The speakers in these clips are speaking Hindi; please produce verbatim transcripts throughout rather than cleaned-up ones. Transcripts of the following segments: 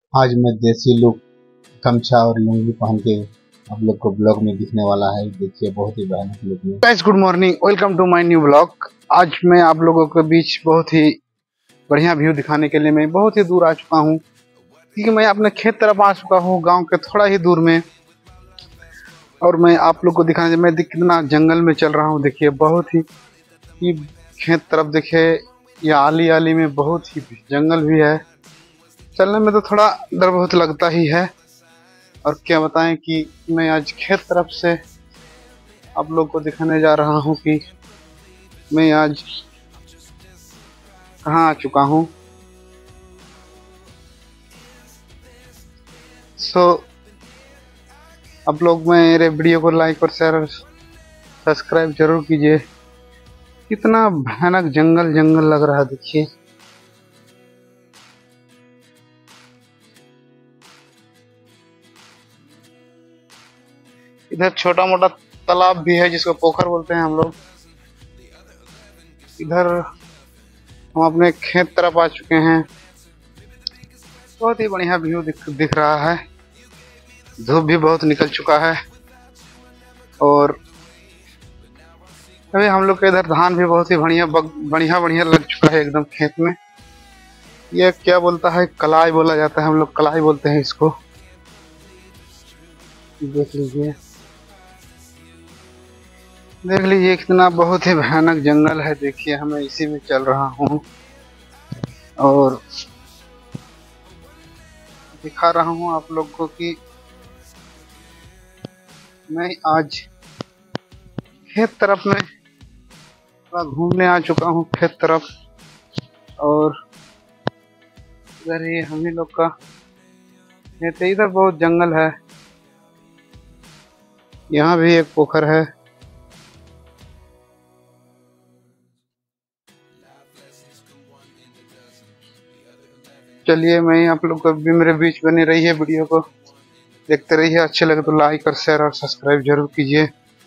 आज मैं देसी लुक गमछा और लुंगी पहन के आप लोग को ब्लॉग में दिखने वाला है। देखिए बहुत ही भयानक लुक में। Guys good morning, welcome to my new blog. आज मैं आप लोगों के बीच बहुत ही बढ़िया व्यू दिखाने के लिए मैं बहुत ही दूर आ चुका हूँ, क्योंकि मैं अपने खेत तरफ आ चुका हूँ, गांव के थोड़ा ही दूर में। और मैं आप लोग को दिखाने मैं कितना जंगल में चल रहा हूँ। देखिए बहुत ही ये खेत तरफ देखिए, ये आली आली में बहुत ही जंगल भी है। चलने में तो थोड़ा डर बहुत लगता ही है। और क्या बताएं कि मैं आज खेत तरफ से आप लोग को दिखाने जा रहा हूं कि मैं आज कहाँ आ चुका हूं। सो आप लोग मेरे वीडियो को लाइक और शेयर और सब्सक्राइब जरूर कीजिए। कितना भयानक जंगल जंगल लग रहा है। देखिए इधर छोटा मोटा तालाब भी है, जिसको पोखर बोलते हैं हम लोग। इधर हम अपने खेत तरफ आ चुके हैं। बहुत ही बढ़िया व्यू दिख, दिख रहा है। धूप भी बहुत निकल चुका है और अभी हम लोग के इधर धान भी बहुत ही बढ़िया बढ़िया बढ़िया लग चुका है एकदम खेत में। ये क्या बोलता है, कलाई बोला जाता है, हम लोग कलाई बोलते हैं इसको। देख लीजिए देख लीजिए कितना बहुत ही भयानक जंगल है। देखिए हमें इसी में चल रहा हूँ और दिखा रहा हूँ आप लोग को कि मैं आज खेत तरफ में थोड़ा घूमने आ चुका हूँ खेत तरफ। और इधर ये हम ही लोग का खेत है। इधर बहुत जंगल है। यहाँ भी एक पोखर है। चलिए मैं आप लोग को भी मेरे बीच बने रहिए, वीडियो को देखते रहिए। अच्छे लगे तो लाइक और शेयर और सब्सक्राइब जरूर कीजिए।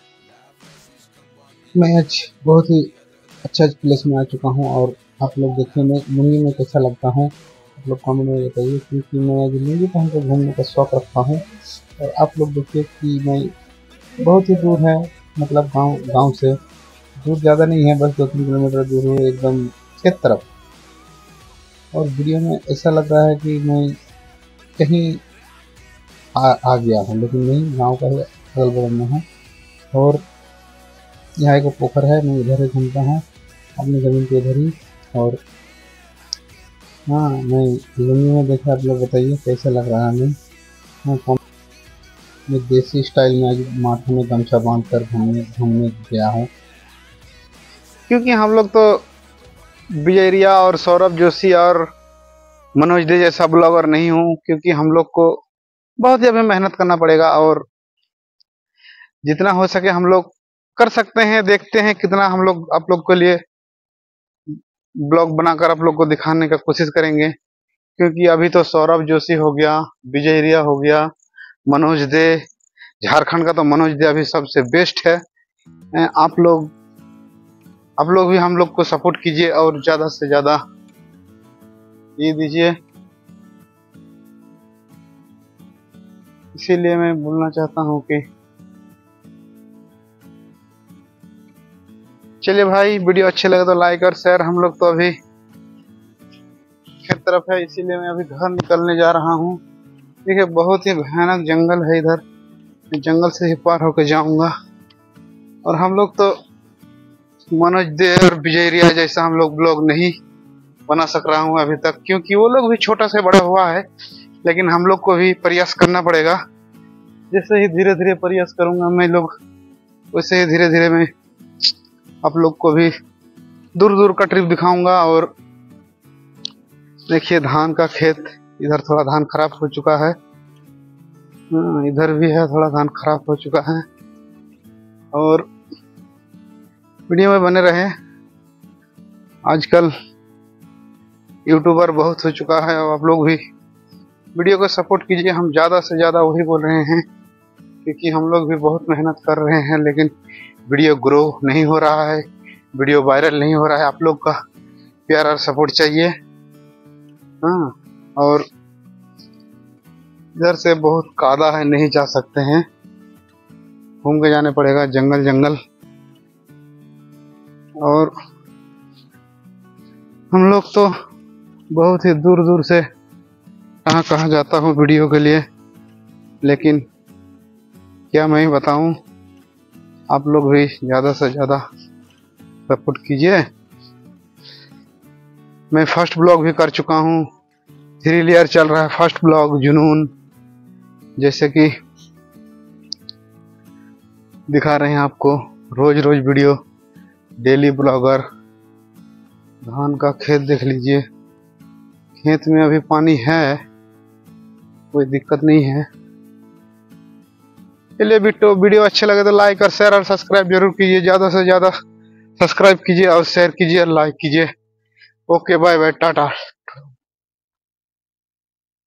मैं आज बहुत ही अच्छा प्लेस में आ चुका हूँ और आप लोग देखिए मैं लुंगी में कैसा लगता हूँ। आप लोग कमेंट में बताइए, क्योंकि मैं आज लुंगी पहन कर घूमने का शौक रखता हूँ। और आप लोग देखिए कि मैं बहुत ही दूर है, मतलब गांव गांव से दूर ज़्यादा नहीं है, बस दो तीन किलोमीटर दूर है एकदम खेत तरफ। और वीडियो में ऐसा लग रहा है कि मैं कहीं आ, आ गया हूँ, लेकिन नहीं, गांव का ही अगल बगल में है। और यहाँ एक पोखर है, मैं इधर ही घूमता हूँ अपनी ज़मीन के इधर ही। और हाँ, मैं लुंगी में देखा, आप लोग बताइए कैसा लग रहा है। मैं हाँ, मैं देसी स्टाइल में आज माथे में गमछा बांध कर घूमने घूमने गया हूँ, क्योंकि हम लोग तो विजयरिया और सौरभ जोशी और मनोज दे जैसा ब्लॉगर नहीं हूँ, क्योंकि हम लोग को बहुत ही अभी मेहनत करना पड़ेगा और जितना हो सके हम लोग कर सकते हैं। देखते हैं कितना हम लोग आप लोग के लिए ब्लॉग बनाकर आप लोग को दिखाने का कोशिश करेंगे। क्योंकि अभी तो सौरभ जोशी हो गया, विजयरिया हो गया, मनोज दे, झारखंड का तो मनोज दे अभी सबसे बेस्ट है। आप लोग आप लोग भी हम लोग को सपोर्ट कीजिए और ज्यादा से ज्यादा ये दीजिए। इसीलिए मैं बोलना चाहता हूँ कि चलिए भाई, वीडियो अच्छे लगे तो लाइक और शेयर। हम लोग तो अभी खेत तरफ है, इसीलिए मैं अभी घर निकलने जा रहा हूँ। देखिए बहुत ही भयानक जंगल है इधर, जंगल से ही पार होकर जाऊंगा। और हम लोग तो मनोज दे और विजयरिया जैसा हम लोग ब्लॉग नहीं बना सक रहा हूँ अभी तक, क्योंकि वो लोग भी छोटा से बड़ा हुआ है। लेकिन हम लोग को भी प्रयास करना पड़ेगा। जैसे ही धीरे धीरे प्रयास करूंगा मैं लोग, वैसे ही धीरे धीरे मैं आप लोग को भी दूर दूर का ट्रिप दिखाऊंगा। और देखिए धान का खेत, इधर थोड़ा धान खराब हो चुका है, इधर भी है थोड़ा धान खराब हो चुका है। और वीडियो में बने रहे। आजकल यूट्यूबर बहुत हो चुका है और आप लोग भी वीडियो को सपोर्ट कीजिए। हम ज़्यादा से ज़्यादा वही बोल रहे हैं, क्योंकि हम लोग भी बहुत मेहनत कर रहे हैं, लेकिन वीडियो ग्रो नहीं हो रहा है, वीडियो वायरल नहीं हो रहा है। आप लोग का प्यार और सपोर्ट चाहिए। हाँ, और इधर से बहुत कादा है, नहीं जा सकते हैं, घूम के जाने पड़ेगा जंगल जंगल। और हम लोग तो बहुत ही दूर दूर से कहाँ कहाँ जाता हूँ वीडियो के लिए, लेकिन क्या मैं ही बताऊं, आप लोग भी ज़्यादा से ज़्यादा सपोर्ट कीजिए। मैं फर्स्ट ब्लॉग भी कर चुका हूँ, थ्री लेयर चल रहा है फर्स्ट ब्लॉग जुनून, जैसे कि दिखा रहे हैं आपको रोज रोज वीडियो, डेली ब्लॉगर। धान का खेत देख लीजिए, खेत में अभी पानी है, कोई दिक्कत नहीं है। चलिए वीडियो वीडियो अच्छे लगे तो लाइक और शेयर और सब्सक्राइब जरूर कीजिए, ज़्यादा से ज़्यादा सब्सक्राइब कीजिए और शेयर कीजिए और लाइक कीजिए। Okay bye bye Tata.